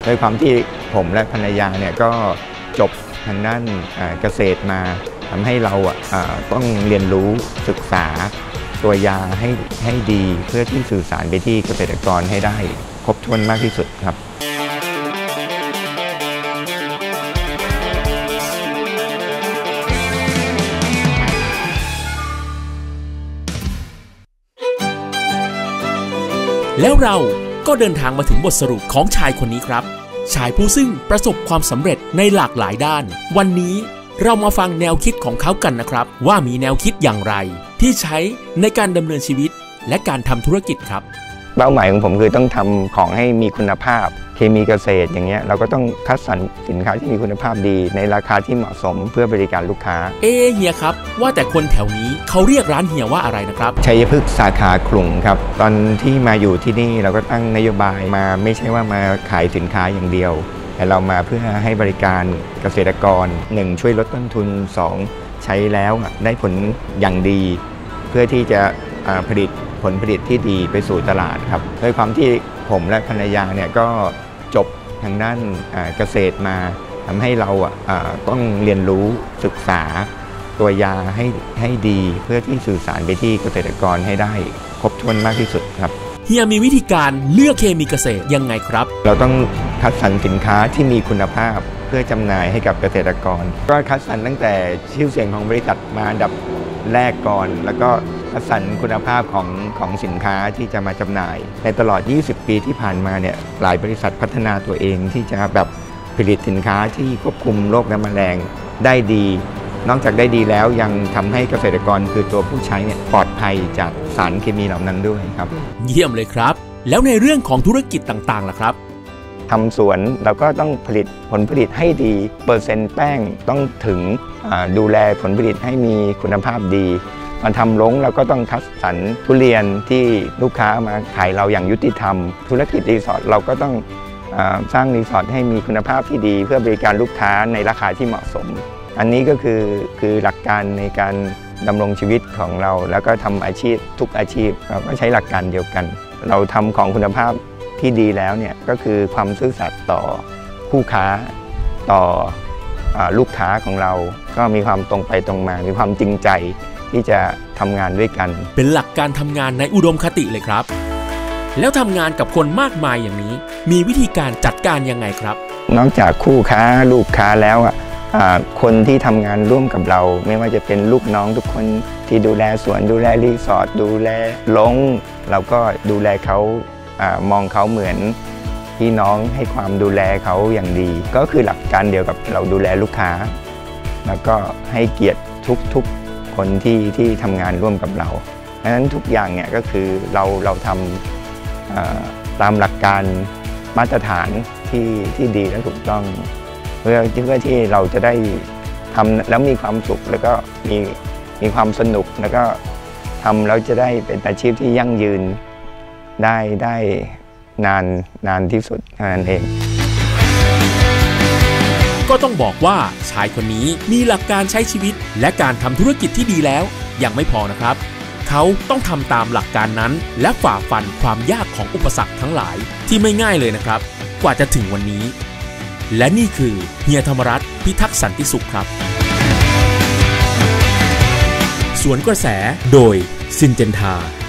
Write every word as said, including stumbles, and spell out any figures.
ด้วยความที่ผมและภรรยาเนี่ยก็จบทางด้านเกษตรมาทำให้เราต้องเรียนรู้ศึกษาตัวยาให้ให้ดีเพื่อที่สื่อสารไปที่เกษตรกรให้ได้ครบถ้วนมากที่สุดครับแล้วเราก็เดินทางมาถึงบทสรุปของชายคนนี้ครับชายผู้ซึ่งประสบความสำเร็จในหลากหลายด้านวันนี้เรามาฟังแนวคิดของเขากันนะครับว่ามีแนวคิดอย่างไรที่ใช้ในการดำเนินชีวิตและการทำธุรกิจครับเป้าหมายของผมคือต้องทำของให้มีคุณภาพเคมีเกษตรอย่างเงี้ยเราก็ต้องคัดสรรสินค้าที่มีคุณภาพดีในราคาที่เหมาะสมเพื่อบริการลูกค้าเอเฮียครับว่าแต่คนแถวนี้เขาเรียกร้านเฮียว่าอะไรนะครับชัยพฤกษ์สาขาขลุงครับตอนที่มาอยู่ที่นี่เราก็ตั้งนโยบายมาไม่ใช่ว่ามาขายสินค้าอย่างเดียวแต่เรามาเพื่อให้บริการเกษตรกรหนึ่งช่วยลดต้นทุนสองใช้แล้วได้ผลอย่างดีเพื่อที่จะผลิตผลผลิตที่ดีไปสู่ตลาดครับด้วยความที่ผมและภรรยาเนี่ยก็จบทางด้านเกษตรมาทำให้เราต้องเรียนรู้ศึกษาตัวยาให้ให้ดีเพื่อที่สื่อสารไปที่เกษตรกรให้ได้ครบถ้วนมากที่สุดครับเฮียมีวิธีการเลือกเคมีเกษตรยังไงครับเราต้องคัดสรรสินค้าที่มีคุณภาพเพื่อจำหน่ายให้กับเกษตรกรก็คัดสรรตั้งแต่ชื่อเสียงของบริษัทมาอันดับแรกก่อนแล้วก็คัดสรรคุณภาพของของสินค้าที่จะมาจำหน่ายในตลอดยี่สิบปีที่ผ่านมาเนี่ยหลายบริษัทพัฒนาตัวเองที่จะแบบผลิตสินค้าที่ควบคุมโรคและแมลงได้ดีนอกจากได้ดีแล้วยังทำให้เกษตรกรคือตัวผู้ใช้เนี่ยปลอดภัยจากสารเคมีเหล่านั้นด้วยครับเยี่ยมเลยครับแล้วในเรื่องของธุรกิจต่างๆล่ะครับทำสวนเราก็ต้องผลิตผลผลิตให้ดีเปอร์เซ็นต์แป้งต้องถึงดูแลผลผลิตให้มีคุณภาพดีมาทำลงเราก็ต้องคัดสรรทุเรียนที่ลูกค้ามาขายเราอย่างยุติธรรมธุรกิจรีสอร์ทเราก็ต้องสร้างรีสอร์ทให้มีคุณภาพที่ดีเพื่อบริการลูกค้าในราคาที่เหมาะสมอันนี้ก็คือคือหลักการในการดำรงชีวิตของเราแล้วก็ทำอาชีพทุกอาชีพเราก็ใช้หลักการเดียวกันเราทำของคุณภาพที่ดีแล้วเนี่ยก็คือความซื่อสัตย์ต่อคู่ค้าต่อลูกค้าของเราก็มีความตรงไปตรงมามีความจริงใจที่จะทำงานด้วยกันเป็นหลักการทำงานในอุดมคติเลยครับแล้วทำงานกับคนมากมายอย่างนี้มีวิธีการจัดการยังไงครับนอกจากคู่ค้าลูกค้าแล้วคนที่ทำงานร่วมกับเราไม่ว่าจะเป็นลูกน้องทุกคนที่ดูแลสวนดูแลรีสอร์ทดูแลลงเราก็ดูแลเขามองเขาเหมือนพี่น้องให้ความดูแลเขาอย่างดีก็คือหลักการเดียวกับเราดูแลลูกค้าแล้วก็ให้เกียรติทุกๆคนที่ที่ทำงานร่วมกับเราดังนั้นทุกอย่างเนี่ยก็คือเราเราทำตามหลักการมาตรฐานที่ที่ดีและถูกต้องเพื่อเพื่อที่เราจะได้ทำแล้วมีความสุขแล้วก็มีมีความสนุกแล้วก็ทำแล้วจะได้เป็นอาชีพที่ยั่งยืนได้ได้นานนานที่สุดเท่านั้นเองก็ต้องบอกว่าชายคนนี้มีหลักการใช้ชีวิตและการทำธุรกิจที่ดีแล้วยังไม่พอนะครับเขาต้องทำตามหลักการนั้นและฝ่าฟันความยากของอุปสรรคทั้งหลายที่ไม่ง่ายเลยนะครับกว่าจะถึงวันนี้และนี่คือเฮียธรรมรัตน์พิทักษ์สันติสุขครับสวนกระแสโดยซินเจนทา